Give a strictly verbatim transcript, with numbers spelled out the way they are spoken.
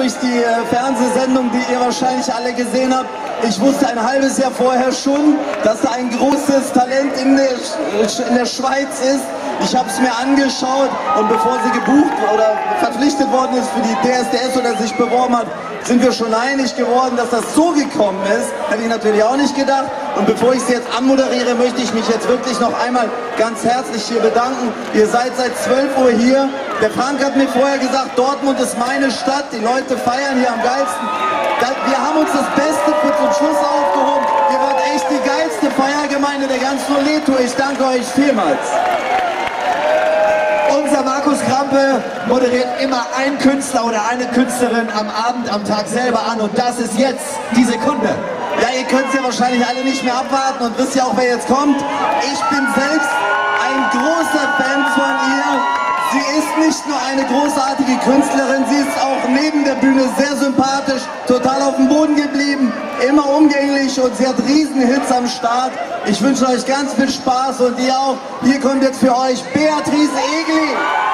durch die äh, Fernsehsendung, die ihr wahrscheinlich alle gesehen habt. Ich wusste ein halbes Jahr vorher schon, dass da ein großes Talent in der, in der Schweiz ist. Ich habe es mir angeschaut und bevor sie gebucht oder verpflichtet worden ist für die D S D S oder sich beworben hat, sind wir schon einig geworden, dass das so gekommen ist. Hätte ich natürlich auch nicht gedacht. Und bevor ich sie jetzt anmoderiere, möchte ich mich jetzt wirklich noch einmal ganz herzlich hier bedanken. Ihr seid seit zwölf Uhr hier. Der Frank hat mir vorher gesagt, Dortmund ist meine Stadt. Die Leute feiern hier am geilsten. Wir haben uns das Beste für zum Schluss aufgehoben. Ihr wart echt die geilste Feiergemeinde der ganzen Oleto. Ich danke euch vielmals. Unser Markus Krampe moderiert immer einen Künstler oder eine Künstlerin am Abend, am Tag selber an und das ist jetzt die Sekunde. Ja, ihr könnt es ja wahrscheinlich alle nicht mehr abwarten und wisst ja auch, wer jetzt kommt. Ich bin selbst ein großer Fan von ihr. Sie ist nicht nur eine großartige Künstlerin, sie ist auch neben der Bühne sehr sympathisch, total auf dem Boden geblieben, immer umgänglich und sie hat riesen Hits am Start. Ich wünsche euch ganz viel Spaß und ihr auch. Hier kommt jetzt für euch Beatrice Egli.